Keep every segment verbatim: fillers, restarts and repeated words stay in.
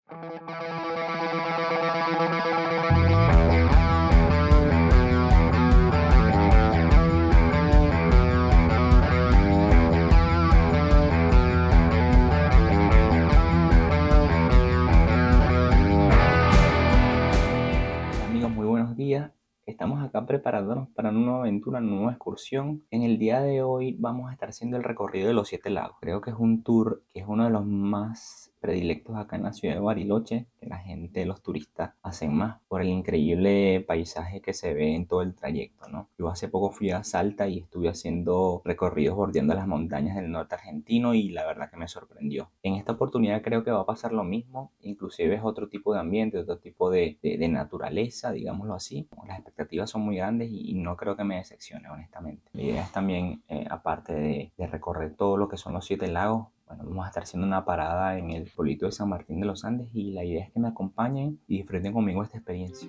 Amigos, muy buenos días. Estamos acá preparándonos para una nueva aventura, una nueva excursión. En el día de hoy vamos a estar haciendo el recorrido de los siete lagos. Creo que es un tour que es uno de los más predilectos acá en la ciudad de Bariloche, que la gente, los turistas hacen más por el increíble paisaje que se ve en todo el trayecto, ¿no? Yo hace poco fui a Salta y estuve haciendo recorridos bordeando las montañas del norte argentino y la verdad que me sorprendió. En esta oportunidad creo que va a pasar lo mismo, inclusive es otro tipo de ambiente, otro tipo de, de, de naturaleza, digámoslo así. Las expectativas son muy grandes y, y no creo que me decepcione, honestamente. La idea es también, eh, aparte de, de recorrer todo lo que son los siete lagos, bueno, vamos a estar haciendo una parada en el pueblito de San Martín de los Andes y la idea es que me acompañen y disfruten conmigo esta experiencia.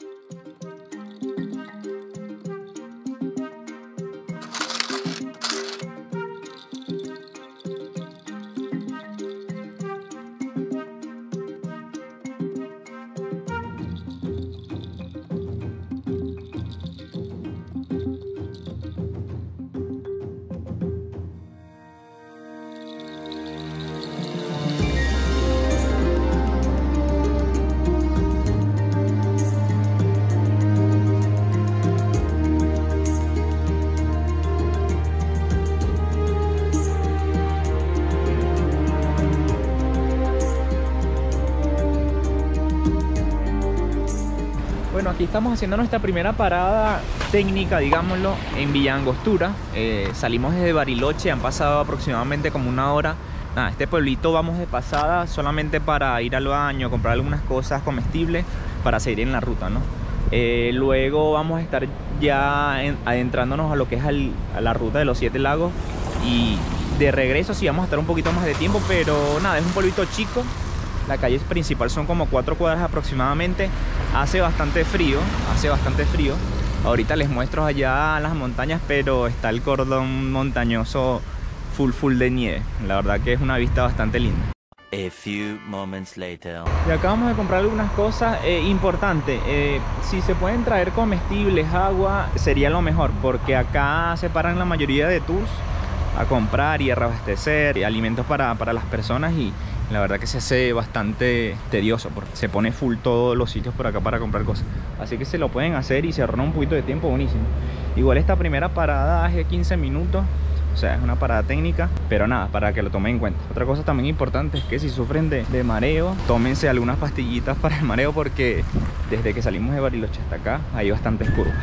Bueno, aquí estamos haciendo nuestra primera parada técnica, digámoslo, en Villa Angostura. Eh, salimos desde Bariloche, han pasado aproximadamente como una hora. Nada, este pueblito vamos de pasada solamente para ir al baño, comprar algunas cosas comestibles para seguir en la ruta, ¿no? Eh, luego vamos a estar ya en, adentrándonos a lo que es al, a la ruta de los siete lagos. Y de regreso sí vamos a estar un poquito más de tiempo, pero nada, es un pueblito chico. La calle principal son como cuatro cuadras aproximadamente. Hace bastante frío, hace bastante frío. Ahorita les muestro allá las montañas, pero está el cordón montañoso full full de nieve. La verdad que es una vista bastante linda. A few moments later. Y acabamos de comprar algunas cosas eh, importantes. Eh, si se pueden traer comestibles, agua, sería lo mejor, porque acá se paran la mayoría de tours a comprar y a reabastecer y alimentos para, para las personas, y la verdad que se hace bastante tedioso porque se pone full todos los sitios por acá para comprar cosas. Así que se lo pueden hacer y se ahorran un poquito de tiempo, buenísimo. Igual esta primera parada hace quince minutos, o sea, es una parada técnica, pero nada, para que lo tomen en cuenta. Otra cosa también importante es que si sufren de, de mareo, tómense algunas pastillitas para el mareo, porque desde que salimos de Bariloche hasta acá hay bastantes curvas.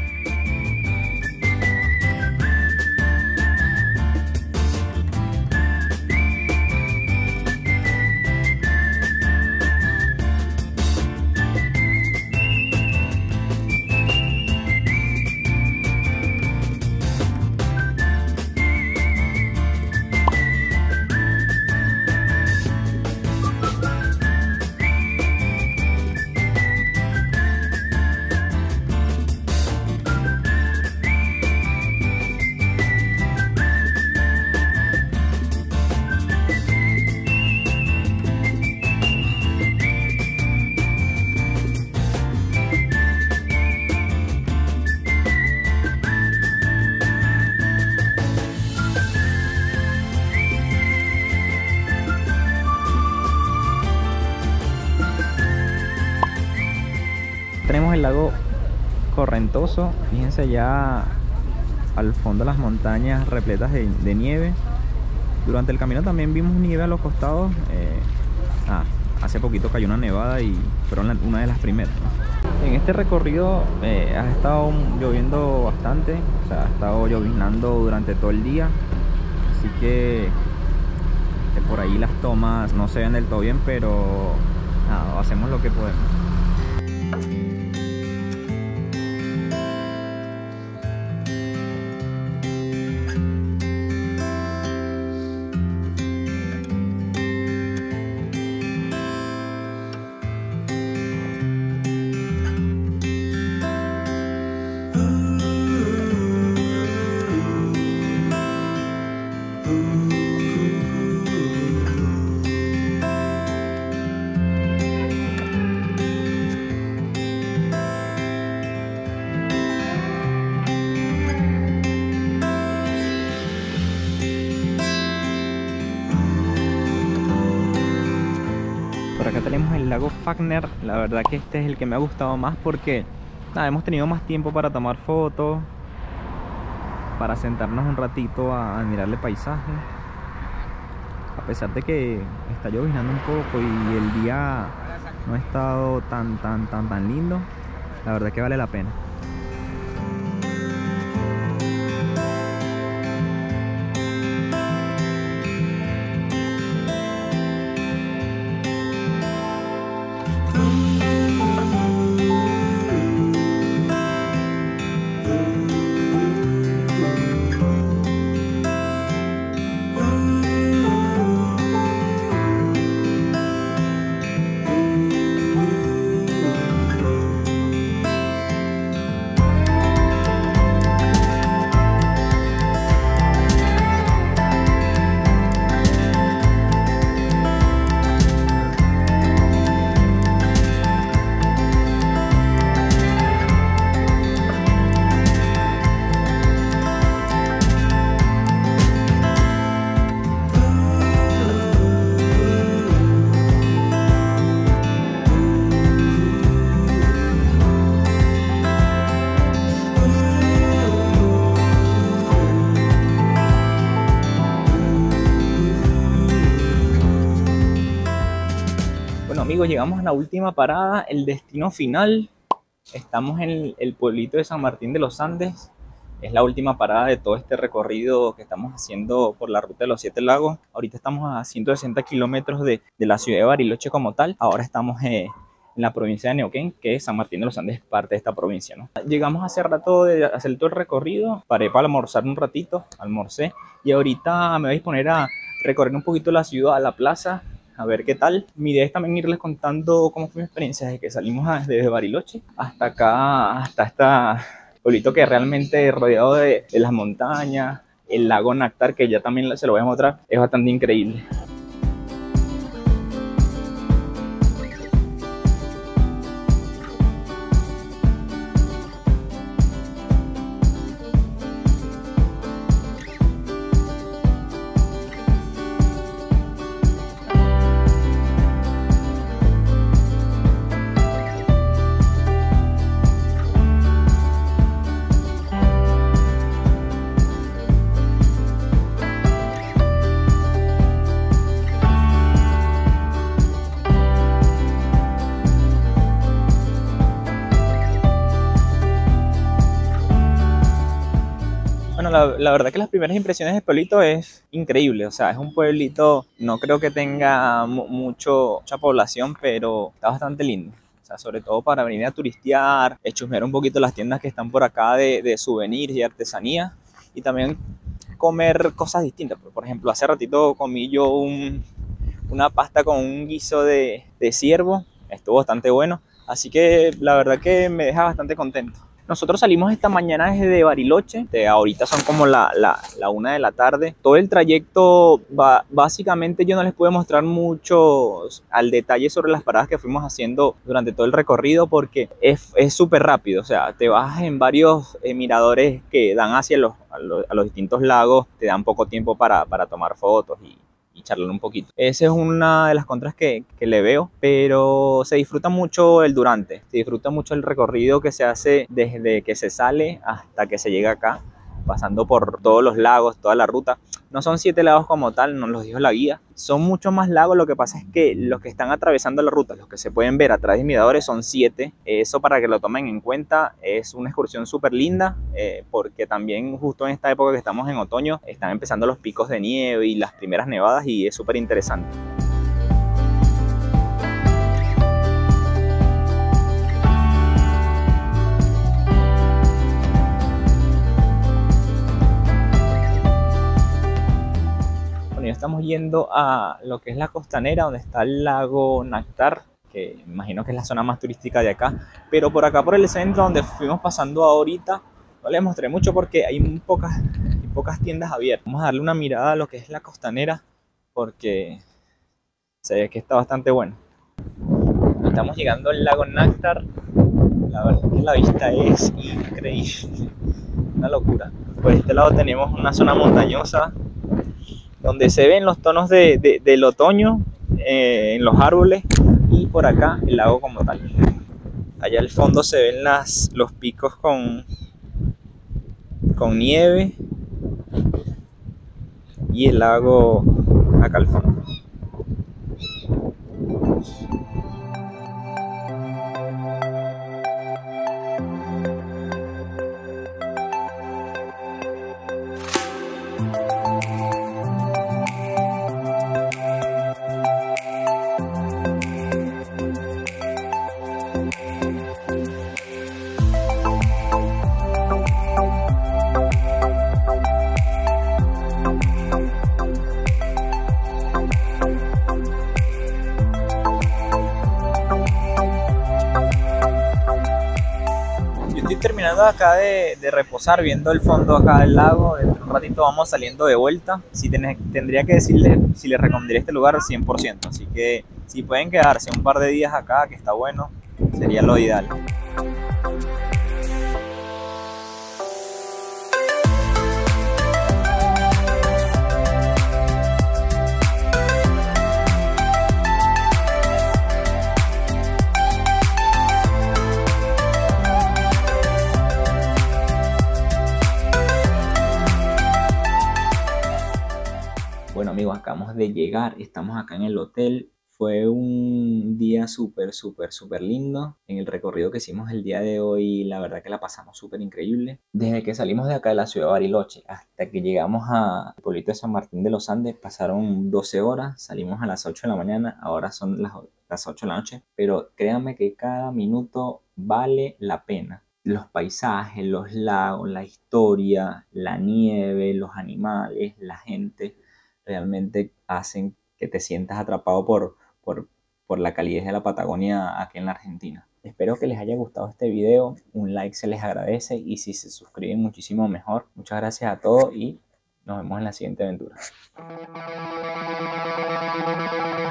Tenemos el lago Correntoso, fíjense allá al fondo las montañas repletas de, de nieve. Durante el camino también vimos nieve a los costados. Eh, ah, hace poquito cayó una nevada y fueron la, una de las primeras, ¿no? En este recorrido eh, ha estado lloviendo bastante, o sea, ha estado lloviznando durante todo el día, así que, que por ahí las tomas no se ven del todo bien, pero nada, hacemos lo que podemos. por acá tenemos el lago Fagner. La verdad que este es el que me ha gustado más porque nada, hemos tenido más tiempo para tomar fotos, para sentarnos un ratito a admirar el paisaje. A pesar de que está lloviznando un poco y el día no ha estado tan tan tan tan lindo, la verdad que vale la pena. Amigos, llegamos a la última parada, el destino final. Estamos en el, el pueblito de San Martín de los Andes. Es la última parada de todo este recorrido que estamos haciendo por la ruta de los siete lagos. Ahorita estamos a ciento sesenta kilómetros de, de la ciudad de Bariloche como tal. Ahora estamos eh, en la provincia de Neuquén, que es San Martín de los Andes, parte de esta provincia, ¿no? Llegamos hace rato de hacer todo el recorrido, paré para almorzar un ratito, almorcé, y ahorita me voy a disponer a recorrer un poquito la ciudad, a la plaza, a ver qué tal. Mi idea es también irles contando cómo fue mi experiencia desde que salimos a, desde Bariloche hasta acá, hasta este pueblito que realmente rodeado de, de las montañas, el lago Náctar, que ya también se lo voy a mostrar, es bastante increíble. La, la verdad que las primeras impresiones del pueblito es increíble, o sea, es un pueblito, no creo que tenga mu mucho, mucha población, pero está bastante lindo. O sea, sobre todo para venir a turistear, chusmear un poquito las tiendas que están por acá de, de souvenirs y artesanía, y también comer cosas distintas. Por ejemplo, hace ratito comí yo un, una pasta con un guiso de, de ciervo, estuvo bastante bueno, así que la verdad que me deja bastante contento. Nosotros salimos esta mañana desde Bariloche, de ahorita son como la, la, la una de la tarde. Todo el trayecto, va, básicamente yo no les pude mostrar mucho al detalle sobre las paradas que fuimos haciendo durante todo el recorrido porque es súper rápido. O sea, te vas en varios eh, miradores que dan hacia los, a, los, a los distintos lagos, te dan poco tiempo para, para tomar fotos y, y charlar un poquito. Esa es una de las contras que, que le veo, pero se disfruta mucho el durante, se disfruta mucho el recorrido que se hace desde que se sale hasta que se llega acá, pasando por todos los lagos, toda la ruta. No son siete lagos como tal, nos los dijo la guía, son muchos más lagos. Lo que pasa es que los que están atravesando la ruta, los que se pueden ver a través de miradores, son siete. Eso, para que lo tomen en cuenta, es una excursión súper linda, eh, porque también justo en esta época que estamos en otoño, están empezando los picos de nieve y las primeras nevadas, y es súper interesante. Ya estamos yendo a lo que es la costanera, donde está el lago Náctar, que imagino que es la zona más turística de acá, pero por acá por el centro, donde fuimos pasando ahorita, no les mostré mucho porque hay muy pocas, hay pocas tiendas abiertas. Vamos a darle una mirada a lo que es la costanera, porque se ve que está bastante bueno. Estamos llegando al lago Náctar, la verdad es que la vista es increíble, una locura. Por este lado tenemos una zona montañosa, donde se ven los tonos de, de, del otoño eh, en los árboles. y por acá el lago como tal. Allá al fondo se ven las, los picos con, con nieve y el lago acá al fondo. Estoy terminando acá de, de reposar, viendo el fondo acá del lago. Dentro de un ratito vamos saliendo de vuelta. Si tenés, tendría que decirles si les recomendaría este lugar cien por ciento. Así que si pueden quedarse un par de días acá, que está bueno, sería lo ideal. Bueno amigos, acabamos de llegar, estamos acá en el hotel. Fue un día súper, súper, súper lindo. En el recorrido que hicimos el día de hoy, la verdad que la pasamos súper increíble. Desde que salimos de acá de la ciudad de Bariloche hasta que llegamos al pueblito de San Martín de los Andes, pasaron doce horas. Salimos a las ocho de la mañana, ahora son las, las ocho de la noche. Pero créanme que cada minuto vale la pena. Los paisajes, los lagos, la historia, la nieve, los animales, la gente, realmente hacen que te sientas atrapado por, por, por la calidez de la Patagonia aquí en la Argentina. Espero que les haya gustado este video, un like se les agradece y si se suscriben muchísimo mejor. Muchas gracias a todos y nos vemos en la siguiente aventura.